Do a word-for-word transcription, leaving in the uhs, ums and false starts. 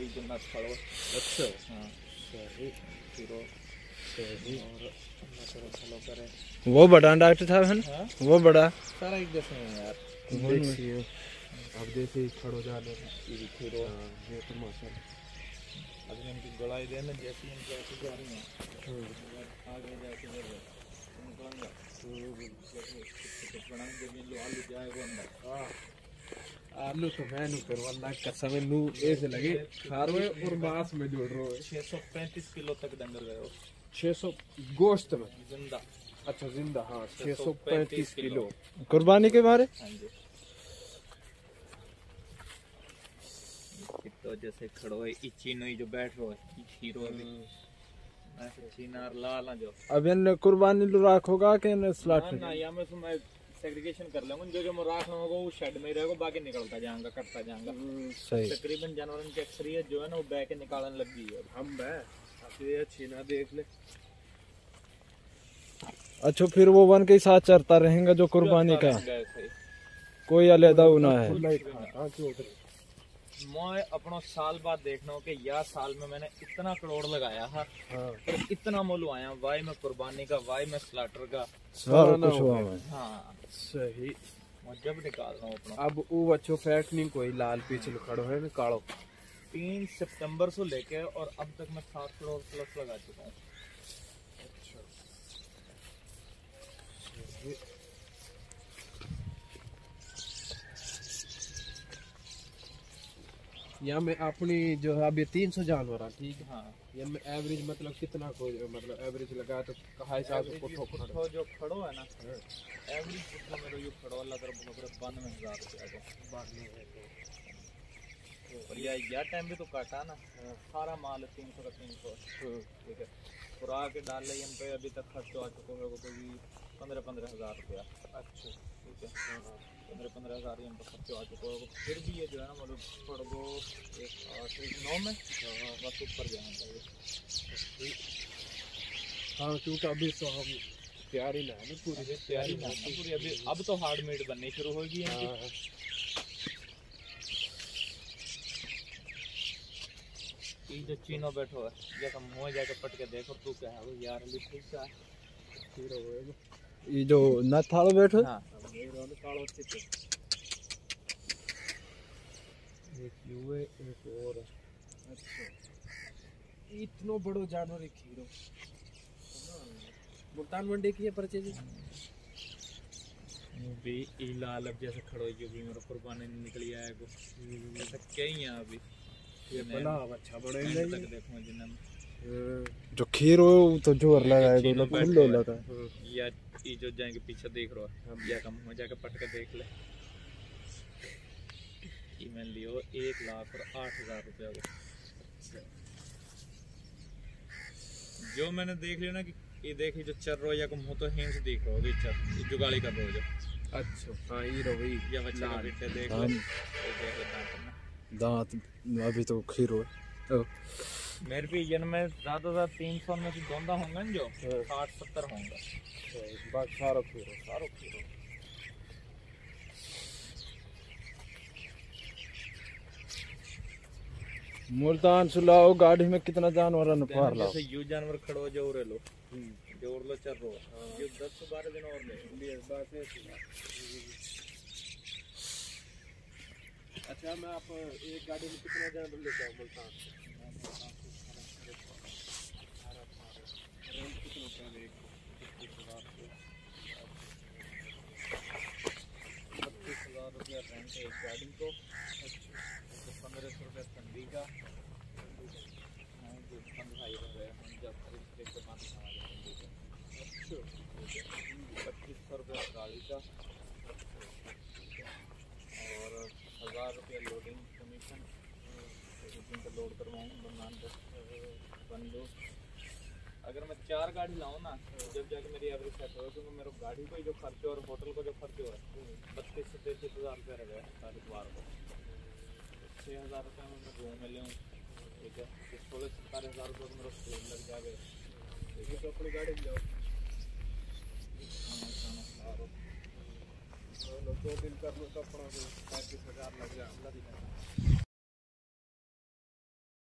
वही जो नट खड़ो। अच्छा हाँ सही हीरो सही। और चलो चलो करे वो बड़ा डॉक्टर साहब है ना, वो बड़ा सारा एक जैसे है यार। देखिए अब जैसे खड़ो जाने ये हीरो ये तो माशाल्लाह अभी इनकी गोलाई देना जैसी इनकी ऐसी जा रही है आगे जाके निकलेंगे आलू जाएगा अंदर। आलू तो मैं नू कर वल्लाह कसम नू ऐसे लगे खारवे और मांस में जोड़ रहे हो। छह सौ पैंतीस किलो तक डंगर गए हो छह सौ गोश्त में जिंदा। अच्छा जिंदा हाँ छह सौ पैंतीस किलो कुर्बानी के बारे। हाँ जी तो जैसे खड़ो है इचीनो ही जो बैठ रो है हीरो अभी ऐसे चीनार लाल ना जो अब इन कुर्बानी राख होगा कि इन स्लॉट ना या मैं मैं सेग्रीगेशन कर लूंगा जो जो मैं राखना होगा वो शेड में ही रहेगा बाकी निकलता जाएगा कटता जाएगा। सही तकरीबन जानवरों की अक्सरियत जो है ना वो बैठ के निकालने लग गई है। हम बे ये छीना देख ले। अच्छा फिर वो वन के साथ चरता रहेगा जो कुर्बानी का कोई अलहदा ना है। मैं अपना साल बाद देखना हो कि यार साल में मैंने इतना करोड़ लगाया है और इतना मोल आया वाई में कुर्बानी का वाई में स्लाटर का सारा कुछ हुआ है। हाँ सही मैं जब निकाल रहा हूँ अपना। अब वो बच्चों फैट नहीं कोई लाल पीछे खड़ो है काड़ो तीन सितंबर से लेके और अब तक मैं सात करोड़ प्लस लगा चुका हूँ। या मैं अपनी जो है अभी तीन सौ जानवर ठीक है। हाँ या मैं एवरेज मतलब कितना को मतलब एवरेज लगा तो कहा हिसाब से पुट्ठो पुट्ठो जो खड़ो है ना एवरेज पुट्ठो मेरे यो खड़ो अल्लाह तरफ बकरे बानवे हजार रुपया को बानवे और या यार टाइम भी तो काटा ना सारा माल तीन सौ का तीन सौ ठीक है खुरा के डाल ले इन पे अभी तक खर्च आ चुका होगा कोई पंद्रह पंद्रह हजार रुपया। अच्छा ठीक है पंद्रह पंद्रह हजार इन पर खर्च आ चुका होगा फिर भी ये जो है ना मतलब थोड़ा वो एक आठ एक नौ में बस ऊपर जाना चाहिए। हाँ क्योंकि अभी तो हम तैयारी ना है पूरी तैयारी ना है पूरी अभी अब तो हार्ड मीट बननी शुरू होगी। ये जो चीनो बैठो है जैसा मुँह जाके पट के देखो तू क्या है वो यार ठीक सा हीरो होएगा ये जो न थालो बैठो। हाँ कालो चित्र एक यूए एक और। अच्छा इतना बड़ो जानवर एक हीरो मुल्तान मंडी की है परचेज भी ई लाल अब जैसे खड़ो जो भी मेरा कुर्बानी निकली आएगा ऐसा कहीं है अभी ये बड़ा अच्छा बड़े तक देखो जिन्हें जो खीर हो तो जोर लगाएगा खुल्लो लगा या ये जो जाएंगे पीछे देख रहा है या कम हो जाकर पट के देख ले ईमेल लियो एक लाख और आठ हजार रुपया को जो मैंने देख लिया ना कि ये देखिए जो चर रहा या को मुँह तो हिंस दिख रहा होगी चर ये जुगाड़ी कर रहा हो जो। अच्छा हाँ ये रहो वही या बच्चे का बेटे देख ले दांत अभी तो खीर हो मेरे भी जन में ज्यादा ज्यादा तीन सौ में से दोंदा होंगे जो साठ सत्तर होंगे बस सारो खीरो सारो खीरो। मुल्तान सुलाओ गाड़ी में कितना जानवर फार लाओ जैसे यू जानवर खड़ो जो रे लो जो लो चल रो ये दस से बारह दिन और ले बात है। अच्छा मैं आप एक गाड़ी में कितना जानवर लेके आऊँ मुल्तान बत्तीस हजार रुपया रेंट है एक गाड़ी को। पंद्रह सौ रुपया ठंडी का पच्चीस सौ रुपया गाड़ी का और हज़ार रुपया लोडिंग कमीशन जिनका लोड करवाऊँ बंदो। अगर मैं चार गाड़ी लाऊँ ना जब जाके मेरी एवरेज सेट हो क्योंकि मेरे गाड़ी को जो खर्च और होटल को जो खर्च हुआ है बत्तीस से तैंतीस हज़ार रुपये रह गया तारीख बार को छः हज़ार रुपये में मैं रूम में ले ठीक है सोलह सत्तर हज़ार रुपये को मेरा तेल लग जाएगा ठीक है तो अपनी गाड़ी में जाओ दो दिन कर लो तो अपना पैंतीस हज़ार लग जाए।